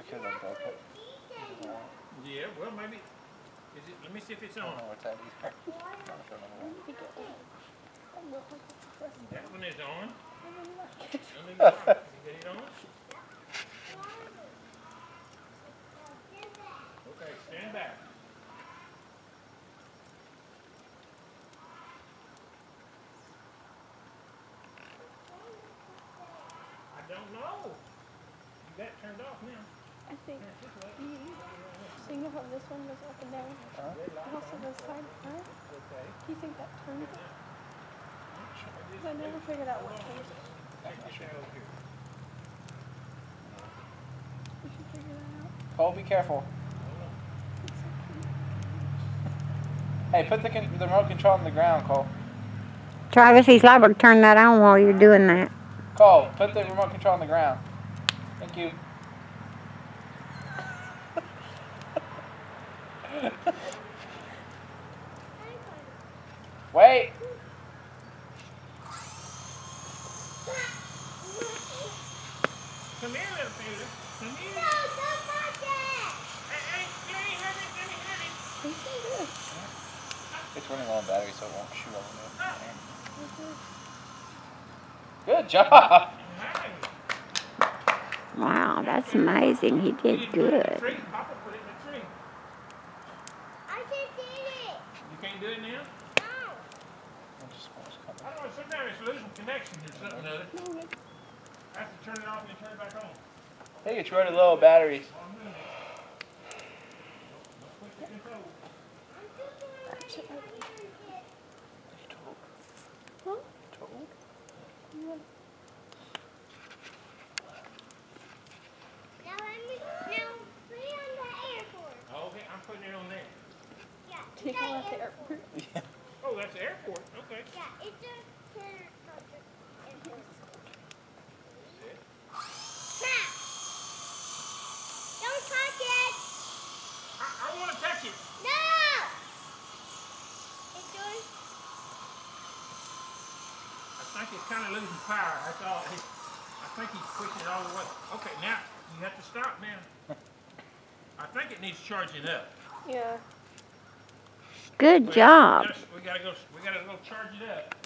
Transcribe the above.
could unblock it. Yeah, well, maybe. Is it? Let me see if it's I on. don't know what's that either. That one is on. Let me get it on. Okay, stand back. I don't know. You got it turned off now. I think so you know how this one goes up and down? And also this side, huh? Do you think that turns it? I never figured out what turns it. We should figure that out. Cole, be careful. Hey, put the remote control on the ground, Cole. Travis, he's liable to turn that on while you're doing that. Cole, put the remote control on the ground. Thank you. Wait. Come here, little fella. Come here. No, don't touch it! Hey, let me hurt it. It's running low on battery, so it won't shoot all the way. Good job. Wow, that's amazing. He did good. Papa put it in the tree. I just did it! You can't do it now? No! I don't know, sometimes it's losing connection or something or other. I have to turn it off and then turn it back on. I think it's running low on batteries. Now put it on the airport. Okay, I'm putting it on there. Yeah. Take it at the airport. Yeah. Oh, that's the airport. Okay. Yeah, it's a airport. Crap! Don't touch it! I want to touch it. No! It's doing... I think it's kind of losing power. That's all. I think he's pushing it all the way. Okay, now you have to stop now. I think it needs charging up. Yeah. Good job. We gotta go charge it up.